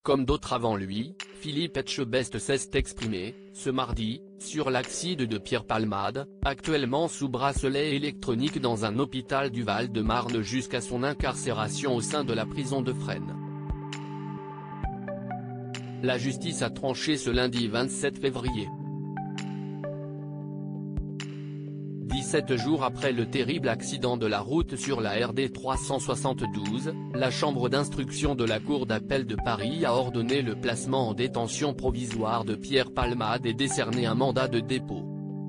Comme d'autres avant lui, Philippe Etchebest s'est exprimé, ce mardi, sur l'accident de Pierre Palmade, actuellement sous bracelet électronique dans un hôpital du Val-de-Marne jusqu'à son incarcération au sein de la prison de Fresnes. La justice a tranché ce lundi 27 février. 17 jours après le terrible accident de la route sur la RD 372, la chambre d'instruction de la Cour d'appel de Paris a ordonné le placement en détention provisoire de Pierre Palmade et décerné un mandat de dépôt.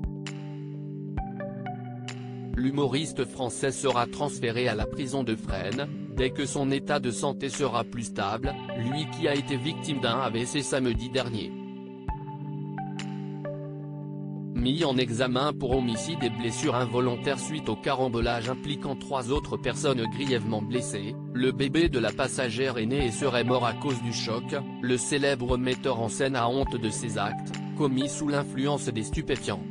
L'humoriste français sera transféré à la prison de Fresnes, dès que son état de santé sera plus stable, lui qui a été victime d'un AVC samedi dernier. Mis en examen pour homicide et blessures involontaires suite au carambolage impliquant 3 autres personnes grièvement blessées, le bébé de la passagère est né et serait mort à cause du choc, le célèbre metteur en scène a honte de ses actes, commis sous l'influence des stupéfiants.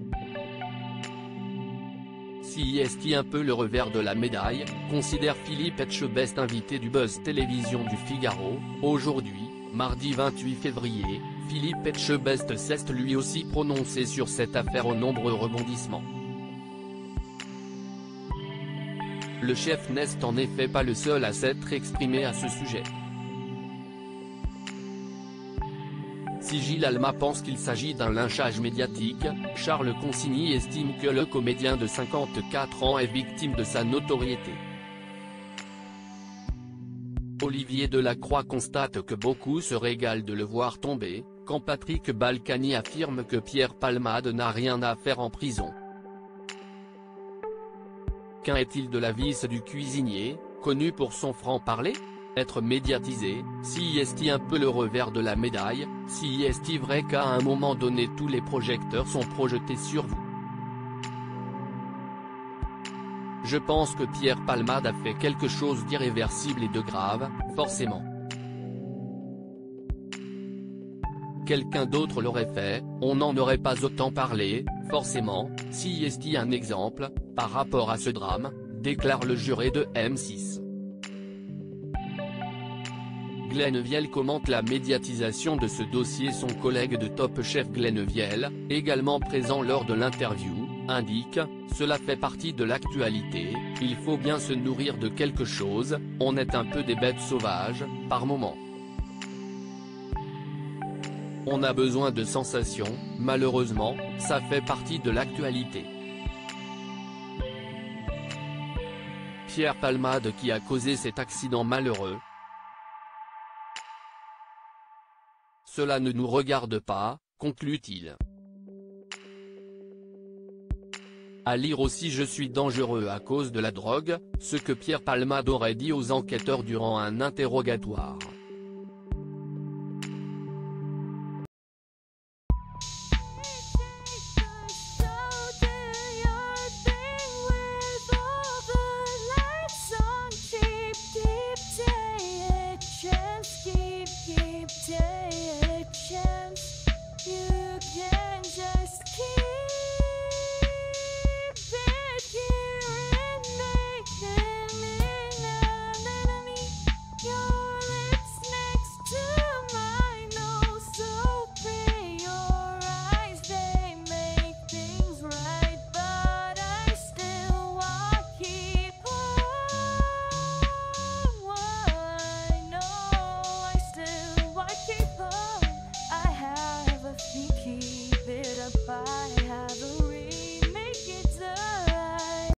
Si est un peu le revers de la médaille, considère Philippe Etchebest, invité du Buzz Télévision du Figaro. Aujourd'hui, mardi 28 février, Philippe Etchebest s'est lui aussi prononcé sur cette affaire aux nombreux rebondissements. Le chef n'est en effet pas le seul à s'être exprimé à ce sujet. Si Gilles Alma pense qu'il s'agit d'un lynchage médiatique, Charles Consigny estime que le comédien de 54 ans est victime de sa notoriété. Olivier Delacroix constate que beaucoup se régalent de le voir tomber, quand Patrick Balkany affirme que Pierre Palmade n'a rien à faire en prison. Qu'en est-il de la vis du cuisinier, connu pour son franc-parler ? Être médiatisé, si est un peu le revers de la médaille, si est vrai qu'à un moment donné tous les projecteurs sont projetés sur vous. Je pense que Pierre Palmade a fait quelque chose d'irréversible et de grave, forcément. Quelqu'un d'autre l'aurait fait, on n'en aurait pas autant parlé, forcément, si est un exemple, par rapport à ce drame, déclare le juré de M6. Glenn Vielle commente la médiatisation de ce dossier. Son collègue de Top Chef Glenn Vielle, également présent lors de l'interview, indique « Cela fait partie de l'actualité, il faut bien se nourrir de quelque chose, on est un peu des bêtes sauvages, par moments. On a besoin de sensations, malheureusement, ça fait partie de l'actualité. » Pierre Palmade qui a causé cet accident malheureux. Cela ne nous regarde pas, conclut-il. À lire aussi Je suis dangereux à cause de la drogue, ce que Pierre Palmade aurait dit aux enquêteurs durant un interrogatoire.